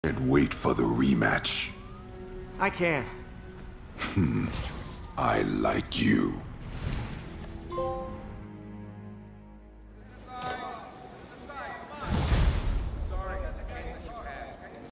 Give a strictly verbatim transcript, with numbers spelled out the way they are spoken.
And wait for the rematch. I can't. I like you.